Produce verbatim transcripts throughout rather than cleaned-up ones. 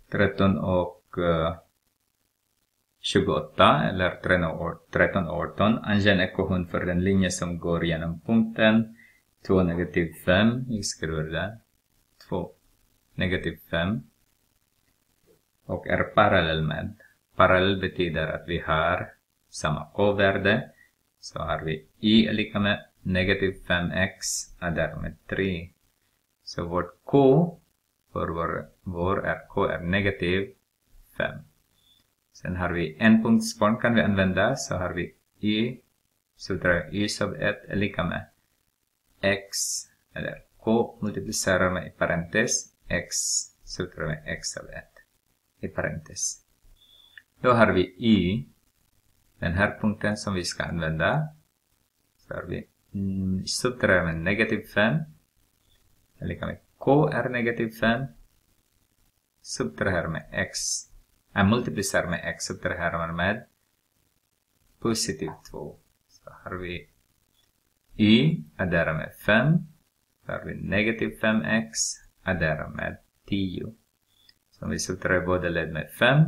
tretton och uh, tjugoåtta eller tretton och arton. Ange en ekvation för den linje som går genom punkten två negativ fem. Jag skriver där. två negativ fem. Och är parallell med. Parallell betyder att vi har samma k-värde. Så har vi y är lika med negativ fem x är därmed tre. Så vårt k för vår, vår är k är negativ fem. Sen har vi en punktsform kan vi använda. Så har vi y. Så drar y sub ett är lika med x. Eller k multiplicerar med i parentes x. Så drar vi x sub ett i parentes. Då har vi y. Den här punkten som vi ska använda. Så har vi mm, subtraherar med negativ fem. Är lika med k är negativ fem. Subtraherar med x. Är multiplicerar med x. Subtraherar med positiv två. Så har vi y adderar med fem. Så har vi negativ fem x adderar med tio. Så om vi subtraherar båda led med fem.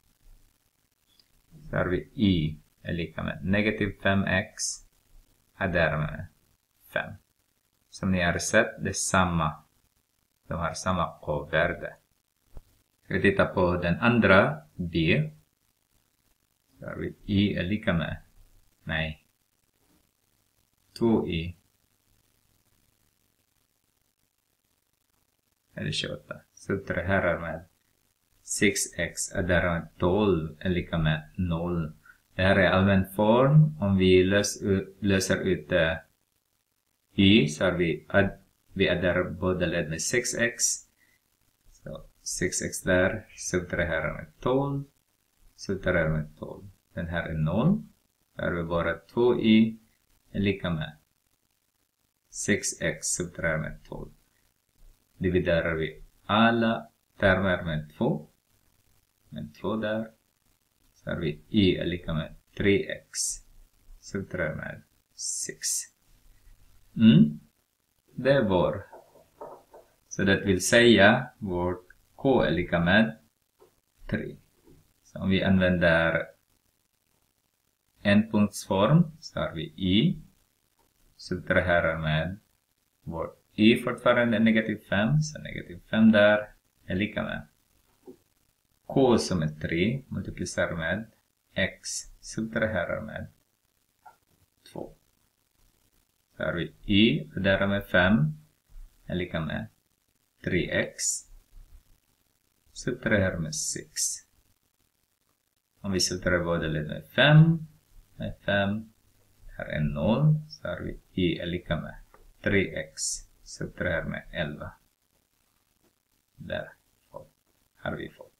Så har vi y är lika med negativ fem x adderar med fem. Som ni har sett, det är samma. De har samma k-värde. Ska vi titta på den andra b. Så har vi y är lika med, nej, två y. Eller tjugoåtta. Subtraherar med sex x adderar med tolv är lika med noll. Det här är allmän form. Om vi lös, löser ut uh, y så har vi, ad, vi adderar båda led med sex x. Så sex x där. Subtraherar med tolv. Subtraherar med tolv. Den här är noll. Då har vi bara två y är lika med sex x subtraherar med tolv. Dividerar vi alla termer med två. Med två där. Så har vi y är lika med tre x. Subtraherar med sex. Mm. Det är vår. Så det vill säga vårt k är lika med tre. Så om vi använder en punktsform så har vi y. Subtraherar med vårt y fortfarande negativ fem. Så negativ fem där är lika med k som är tre. Multiplicerar med x. Subtraherar med två. Så har vi y adderar med fem är lika med tre x. Subtraherar med sex. Om vi subtraherar båda led med fem. Med fem. Här är noll. Så har vi y är lika med tre x. Subtraherar med elva. Där har vi fått.